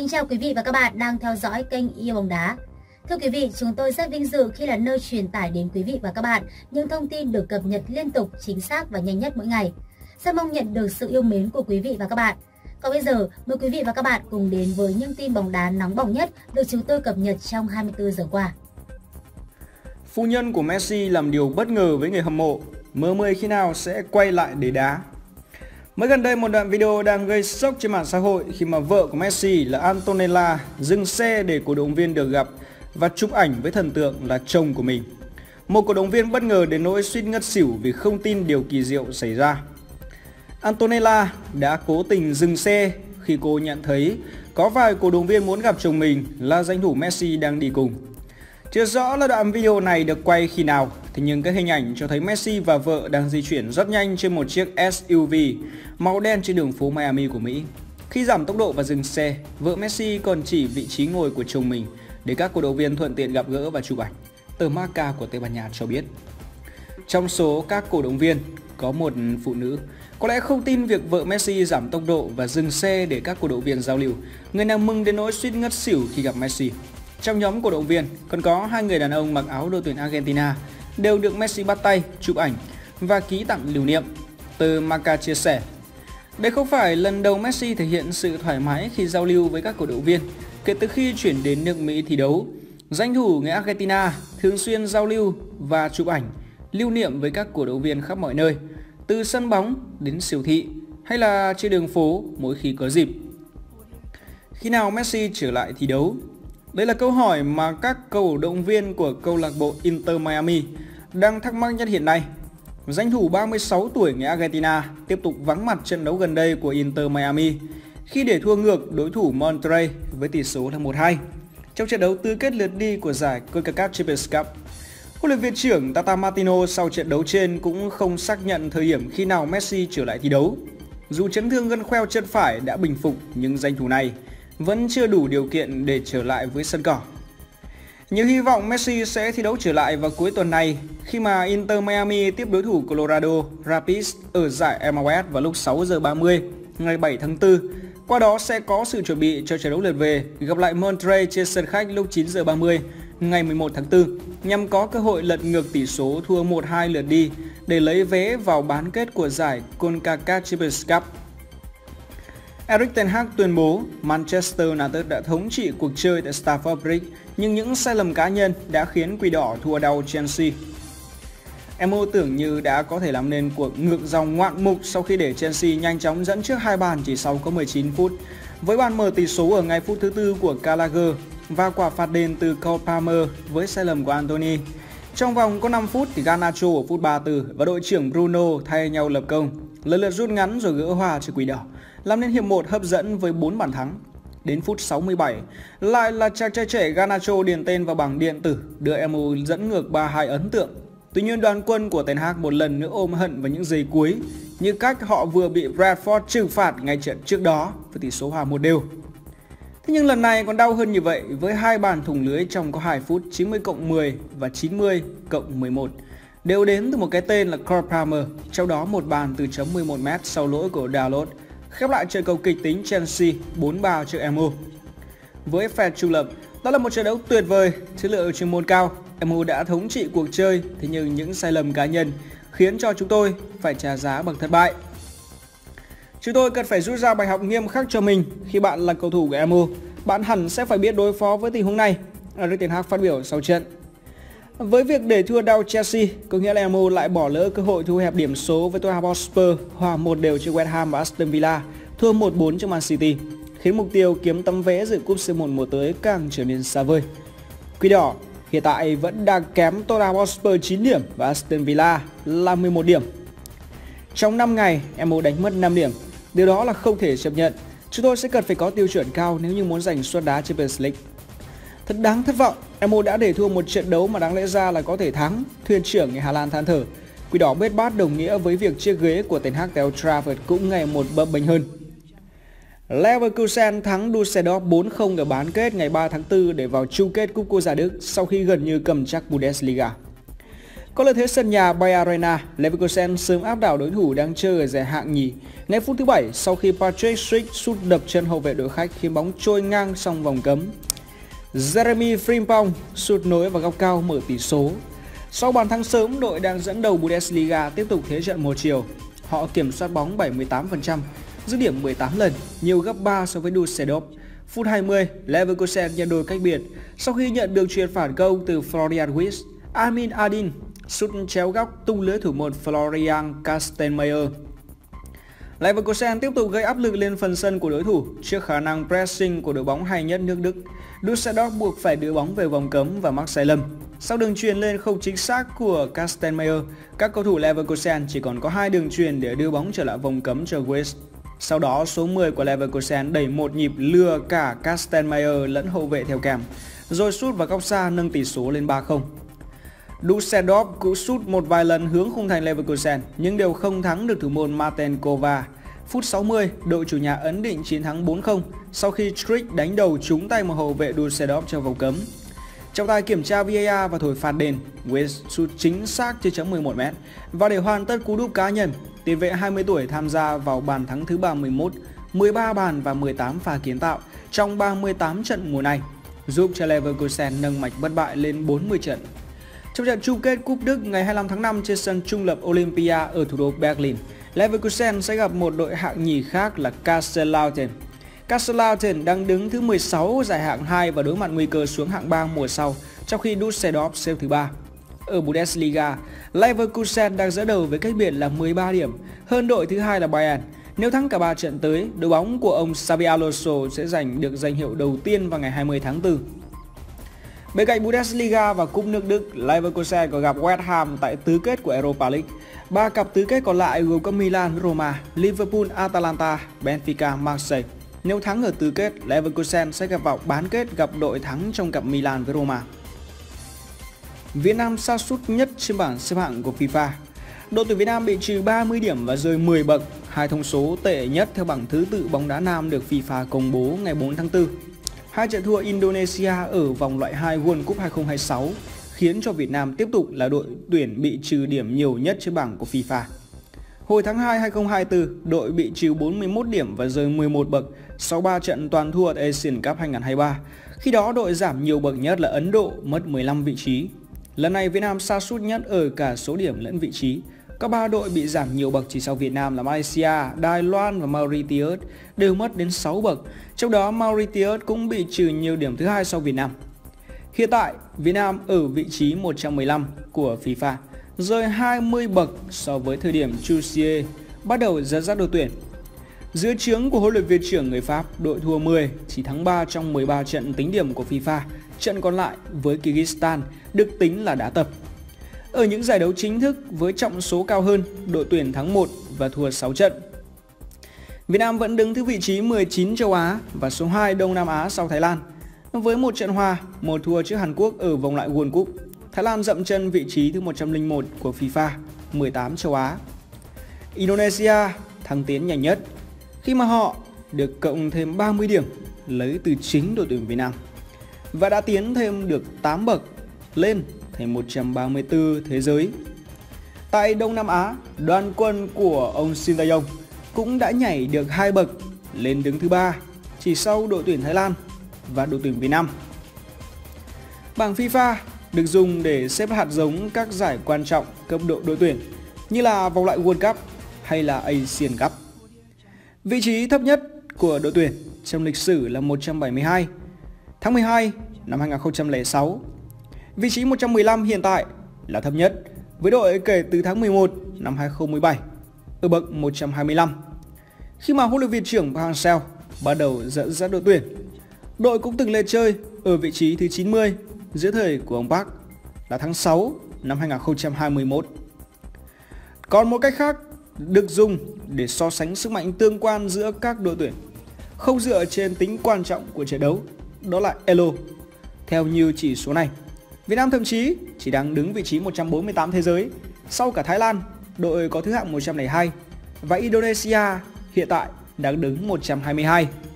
Kính chào quý vị và các bạn đang theo dõi kênh Yêu Bóng Đá. Thưa quý vị, chúng tôi rất vinh dự khi là nơi truyền tải đến quý vị và các bạn những thông tin được cập nhật liên tục, chính xác và nhanh nhất mỗi ngày. Rất mong nhận được sự yêu mến của quý vị và các bạn. Còn bây giờ, mời quý vị và các bạn cùng đến với những tin bóng đá nóng bỏng nhất được chúng tôi cập nhật trong 24 giờ qua. Phu nhân của Messi làm điều bất ngờ với người hâm mộ, mơ mời khi nào sẽ quay lại để đá. Mới gần đây, một đoạn video đang gây sốc trên mạng xã hội khi mà vợ của Messi là Antonella dừng xe để cổ động viên được gặp và chụp ảnh với thần tượng là chồng của mình. Một cổ động viên bất ngờ đến nỗi suýt ngất xỉu vì không tin điều kỳ diệu xảy ra. Antonella đã cố tình dừng xe khi cô nhận thấy có vài cổ động viên muốn gặp chồng mình là danh thủ Messi đang đi cùng. Chưa rõ là đoạn video này được quay khi nào, thế nhưng các hình ảnh cho thấy Messi và vợ đang di chuyển rất nhanh trên một chiếc SUV màu đen trên đường phố Miami của Mỹ. Khi giảm tốc độ và dừng xe, vợ Messi còn chỉ vị trí ngồi của chồng mình để các cổ động viên thuận tiện gặp gỡ và chụp ảnh, tờ Marca của Tây Ban Nha cho biết. Trong số các cổ động viên, có một phụ nữ có lẽ không tin việc vợ Messi giảm tốc độ và dừng xe để các cổ động viên giao lưu. Người nào mừng đến nỗi suýt ngất xỉu khi gặp Messi. Trong nhóm cổ động viên còn có hai người đàn ông mặc áo đội tuyển Argentina đều được Messi bắt tay, chụp ảnh và ký tặng lưu niệm. Tờ Marca chia sẻ, đây không phải lần đầu Messi thể hiện sự thoải mái khi giao lưu với các cổ động viên kể từ khi chuyển đến nước Mỹ thi đấu. Danh thủ người Argentina thường xuyên giao lưu và chụp ảnh lưu niệm với các cổ động viên khắp mọi nơi, từ sân bóng đến siêu thị hay là trên đường phố mỗi khi có dịp. Khi nào Messi trở lại thi đấu? Đây là câu hỏi mà các cổ động viên của câu lạc bộ Inter Miami đang thắc mắc nhất hiện nay. Danh thủ 36 tuổi người Argentina tiếp tục vắng mặt trận đấu gần đây của Inter Miami khi để thua ngược đối thủ Monterrey với tỷ số là 1-2 trong trận đấu tứ kết lượt đi của giải CONCACAF Champions Cup. Huấn luyện viên trưởng Tata Martino sau trận đấu trên cũng không xác nhận thời điểm khi nào Messi trở lại thi đấu. Dù chấn thương gân khoeo chân phải đã bình phục nhưng danh thủ này vẫn chưa đủ điều kiện để trở lại với sân cỏ. Nhiều hy vọng Messi sẽ thi đấu trở lại vào cuối tuần này khi mà Inter Miami tiếp đối thủ Colorado Rapids ở giải MLS vào lúc 6 giờ 30 ngày 7 tháng 4. Qua đó sẽ có sự chuẩn bị cho trận đấu lượt về gặp lại Monterrey trên sân khách lúc 9 giờ 30 ngày 11 tháng 4 nhằm có cơ hội lật ngược tỷ số thua 1-2 lượt đi để lấy vé vào bán kết của giải CONCACAF Champions Cup. Erik ten Hag tuyên bố Manchester United đã thống trị cuộc chơi tại Stamford Bridge, nhưng những sai lầm cá nhân đã khiến Quỷ Đỏ thua đau Chelsea. MU tưởng như đã có thể làm nên cuộc ngược dòng ngoạn mục sau khi để Chelsea nhanh chóng dẫn trước 2 bàn chỉ sau có 19 phút, với bàn mở tỷ số ở ngay phút thứ 4 của Gallagher và quả phạt đền từ Cole Palmer với sai lầm của Anthony. Trong vòng có 5 phút thì Garnacho ở phút 34 và đội trưởng Bruno thay nhau lập công, lần lượt rút ngắn rồi gỡ hòa cho Quỷ Đỏ, làm nên hiệp 1 hấp dẫn với 4 bàn thắng. Đến phút 67, lại là chàng trai trẻ Garnacho điền tên vào bảng điện tử, đưa MU dẫn ngược 3-2 ấn tượng. Tuy nhiên đoàn quân của Ten Hag một lần nữa ôm hận vào những giây cuối, như cách họ vừa bị Bradford trừng phạt ngay trận trước đó với tỷ số hòa 1-1. Thế nhưng lần này còn đau hơn như vậy với 2 bàn thủng lưới trong có 2 phút 90+10 và 90+11 đều đến từ một cái tên là Cole Palmer, trong đó một bàn từ chấm 11m sau lỗi của Dalot, khép lại trận cầu kịch tính Chelsea 4-3 trước MU. Với fan trung lập, đó là một trận đấu tuyệt vời, chất lượng chuyên môn cao. MU đã thống trị cuộc chơi, thế nhưng những sai lầm cá nhân khiến cho chúng tôi phải trả giá bằng thất bại. Chúng tôi cần phải rút ra bài học nghiêm khắc cho mình. Khi bạn là cầu thủ của MU, bạn hẳn sẽ phải biết đối phó với tình huống này, Erik ten Hag phát biểu sau trận. Với việc để thua đau Chelsea, có nghĩa là MU lại bỏ lỡ cơ hội thu hẹp điểm số với Tottenham Hotspur, hòa 1-1 trước West Ham và Aston Villa, thua 1-4 trước Man City, khiến mục tiêu kiếm tấm vé dự cúp C1 mùa tới càng trở nên xa vời. Quỷ Đỏ hiện tại vẫn đang kém Tottenham Hotspur 9 điểm và Aston Villa là 11 điểm. Trong 5 ngày, MU đánh mất 5 điểm. Điều đó là không thể chấp nhận. Chúng tôi sẽ cần phải có tiêu chuẩn cao nếu như muốn giành suất đá Champions League. Thật đáng thất vọng, MU đã để thua một trận đấu mà đáng lẽ ra là có thể thắng, thuyền trưởng người Hà Lan than thở. Quỷ Đỏ bết bát đồng nghĩa với việc chiếc ghế của Ten Hag tại Old Trafford cũng ngày một bấp bênh hơn. Leverkusen thắng Düsseldorf 4-0 ở bán kết ngày 3 tháng 4 để vào chung kết Cúp Quốc gia Đức sau khi gần như cầm chắc Bundesliga. Có lợi thế sân nhà Bayer Arena, Leverkusen sớm áp đảo đối thủ đang chơi ở giải hạng nhì. Ngay phút thứ 7, sau khi Patrick Schick sút đập chân hậu vệ đội khách khiến bóng trôi ngang trong vòng cấm, Jeremy Frimpong sút nối vào góc cao mở tỷ số. Sau bàn thắng sớm, đội đang dẫn đầu Bundesliga tiếp tục thế trận một chiều. Họ kiểm soát bóng 78%, dứt điểm 18 lần, nhiều gấp 3 so với Düsseldorf. Phút 20, Leverkusen nhân đôi cách biệt sau khi nhận được chuyền phản công từ Florian Wirtz. Amin Adin sút chéo góc tung lưới thủ môn Florian Kastenmeier. Leverkusen tiếp tục gây áp lực lên phần sân của đối thủ trước khả năng pressing của đội bóng hay nhất nước Đức. Düsseldorf buộc phải đưa bóng về vòng cấm và mắc sai lầm. Sau đường chuyền lên không chính xác của Kastenmeier, các cầu thủ Leverkusen chỉ còn có 2 đường chuyền để đưa bóng trở lại vòng cấm cho Wirtz. Sau đó, số 10 của Leverkusen đẩy một nhịp lừa cả Kastenmeier lẫn hậu vệ theo kèm, rồi sút vào góc xa nâng tỷ số lên 3-0. Düsseldorf cũng sút một vài lần hướng khung thành Leverkusen nhưng đều không thắng được thủ môn Martin Kova. Phút 60, đội chủ nhà ấn định chiến thắng 4-0 sau khi Strick đánh đầu trúng tay một hậu vệ Düsseldorf trong vòng cấm. Trọng tài kiểm tra VAR và thổi phạt đền, Wirtz sút chính xác trên chấm 11m. Và để hoàn tất cú đúp cá nhân, tiền vệ 20 tuổi tham gia vào bàn thắng thứ 31, 13 bàn và 18 pha kiến tạo trong 38 trận mùa này, giúp cho Leverkusen nâng mạch bất bại lên 40 trận. Trong trận chung kết Cúp Đức ngày 25 tháng 5 trên sân trung lập Olympia ở thủ đô Berlin, Leverkusen sẽ gặp một đội hạng nhì khác là Kaiserslautern. Kaiserslautern đang đứng thứ 16 giải hạng 2 và đối mặt nguy cơ xuống hạng 3 mùa sau, trong khi Düsseldorf xếp thứ 3. Ở Bundesliga, Leverkusen đang dẫn đầu với cách biệt là 13 điểm, hơn đội thứ hai là Bayern. Nếu thắng cả 3 trận tới, đội bóng của ông Xabi Alonso sẽ giành được danh hiệu đầu tiên vào ngày 20 tháng 4. Bên cạnh Bundesliga và Cúp nước Đức, Leverkusen còn gặp West Ham tại tứ kết của Europa League. 3 cặp tứ kết còn lại gồm có Milan, Roma, Liverpool, Atalanta, Benfica, Marseille. Nếu thắng ở tứ kết, Leverkusen sẽ gặp vào bán kết gặp đội thắng trong cặp Milan với Roma. Việt Nam sa sút nhất trên bảng xếp hạng của FIFA. Đội tuyển Việt Nam bị trừ 30 điểm và rơi 10 bậc, hai thông số tệ nhất theo bảng thứ tự bóng đá nam được FIFA công bố ngày 4 tháng 4. Hai trận thua Indonesia ở vòng loại 2 World Cup 2026 khiến cho Việt Nam tiếp tục là đội tuyển bị trừ điểm nhiều nhất trên bảng của FIFA. Hồi tháng 2 2024, đội bị trừ 41 điểm và rơi 11 bậc sau 3 trận toàn thua ở Asian Cup 2023. Khi đó đội giảm nhiều bậc nhất là Ấn Độ, mất 15 vị trí. Lần này Việt Nam sa sút nhất ở cả số điểm lẫn vị trí. Các 3 đội bị giảm nhiều bậc chỉ sau Việt Nam là Malaysia, Đài Loan và Mauritius đều mất đến 6 bậc. Trong đó Mauritius cũng bị trừ nhiều điểm thứ hai sau Việt Nam. Hiện tại, Việt Nam ở vị trí 115 của FIFA, rơi 20 bậc so với thời điểm Chusier bắt đầu dẫn dắt đội tuyển. Dưới trướng của huấn luyện viên trưởng người Pháp, đội thua 10, chỉ thắng 3 trong 13 trận tính điểm của FIFA. Trận còn lại với Kyrgyzstan được tính là đá tập. Ở những giải đấu chính thức với trọng số cao hơn, đội tuyển thắng 1 và thua 6 trận. Việt Nam vẫn đứng thứ vị trí 19 châu Á và số 2 Đông Nam Á sau Thái Lan. Với một trận hòa, một thua trước Hàn Quốc ở vòng loại World Cup, Thái Lan dậm chân vị trí thứ 101 của FIFA, 18 châu Á. Indonesia thăng tiến nhanh nhất khi mà họ được cộng thêm 30 điểm lấy từ chính đội tuyển Việt Nam và đã tiến thêm được 8 bậc lên thành 134 thế giới. Tại Đông Nam Á, đoàn quân của ông Shin Tae-yong cũng đã nhảy được 2 bậc lên đứng thứ 3, chỉ sau đội tuyển Thái Lan và đội tuyển Việt Nam. Bảng FIFA được dùng để xếp hạt giống các giải quan trọng cấp độ đội tuyển như là vòng loại World Cup hay là Asian Cup. Vị trí thấp nhất của đội tuyển trong lịch sử là 172, tháng 12 năm 2006. Vị trí 115 hiện tại là thấp nhất với đội kể từ tháng 11 năm 2017 ở bậc 125. Khi mà huấn luyện viên trưởng Park Hang-seo bắt đầu dẫn dắt đội tuyển, đội cũng từng lên chơi ở vị trí thứ 90 dưới thời của ông Park là tháng 6 năm 2021. Còn một cách khác được dùng để so sánh sức mạnh tương quan giữa các đội tuyển, không dựa trên tính quan trọng của trận đấu, đó là Elo. Theo như chỉ số này, Việt Nam thậm chí chỉ đang đứng vị trí 148 thế giới sau cả Thái Lan, đội có thứ hạng 102, và Indonesia hiện tại đang đứng 122.